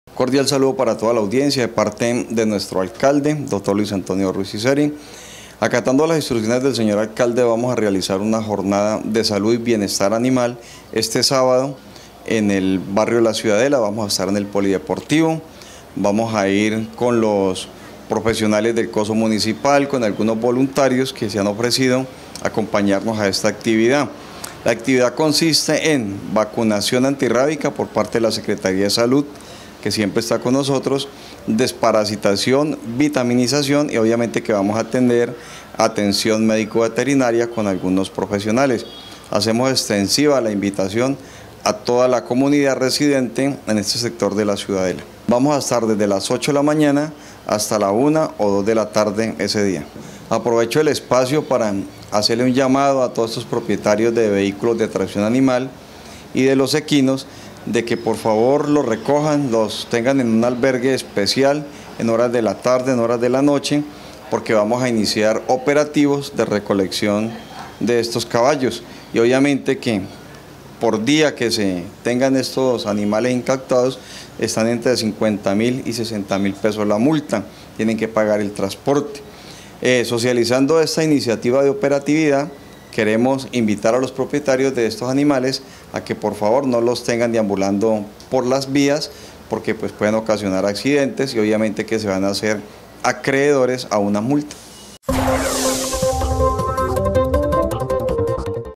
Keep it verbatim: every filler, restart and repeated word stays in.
Cordial saludo para toda la audiencia de parte de nuestro alcalde, doctor Luis Antonio Ruiz Iseri. Acatando las instrucciones del señor alcalde, vamos a realizar una jornada de salud y bienestar animal este sábado en el barrio La Ciudadela. Vamos a estar en el polideportivo, vamos a ir con los profesionales del coso municipal, con algunos voluntarios que se han ofrecido a acompañarnos a esta actividad. La actividad consiste en vacunación antirrábica por parte de la Secretaría de Salud, que siempre está con nosotros, desparasitación, vitaminización y obviamente que vamos a atender atención médico-veterinaria con algunos profesionales. Hacemos extensiva la invitación a toda la comunidad residente en este sector de La Ciudadela. Vamos a estar desde las ocho de la mañana hasta la una o dos de la tarde ese día. Aprovecho el espacio para hacerle un llamado a todos estos propietarios de vehículos de tracción animal y de los equinos, de que por favor los recojan, los tengan en un albergue especial en horas de la tarde, en horas de la noche, porque vamos a iniciar operativos de recolección de estos caballos. Y obviamente que por día que se tengan estos animales incautados, están entre cincuenta mil y sesenta mil pesos la multa, tienen que pagar el transporte. Eh, socializando esta iniciativa de operatividad, queremos invitar a los propietarios de estos animales a que por favor no los tengan deambulando por las vías, porque pues pueden ocasionar accidentes y obviamente que se van a hacer acreedores a una multa.